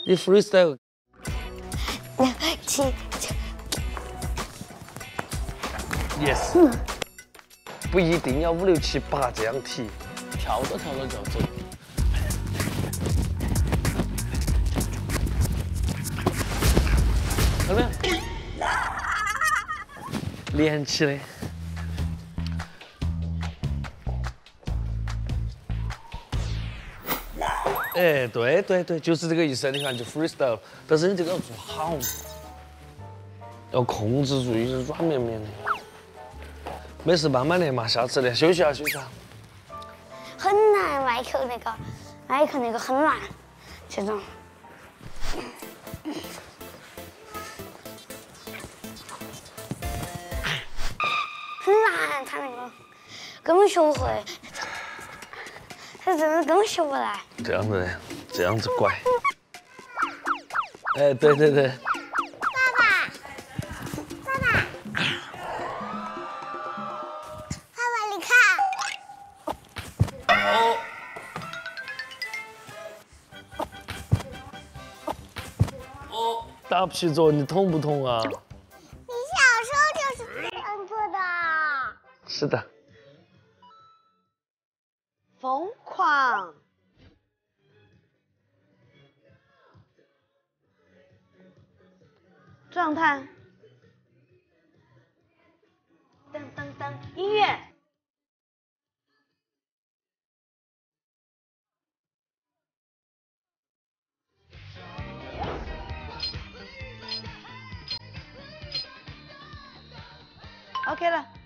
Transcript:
你 freestyle。Yes。不一定要5、6、7、8这样提，跳着跳着就要走。看到没有？连起的。哎，对对对，就是这个意思。你看，就 freestyle，但是你这个要做好，要控制住，有点软绵绵的。没事，慢慢练嘛，下次练，休息下，休息下。 很难，麦克那个很难，这种。很难，他那个根本学不会，他真的根本学不来。 这样子拐。哎，对对对。 你看。 哦，打皮桌，你痛不痛啊？ 你小时候就是这样做的。 是的。 疯狂。状态。噔噔噔，音乐。OK 了。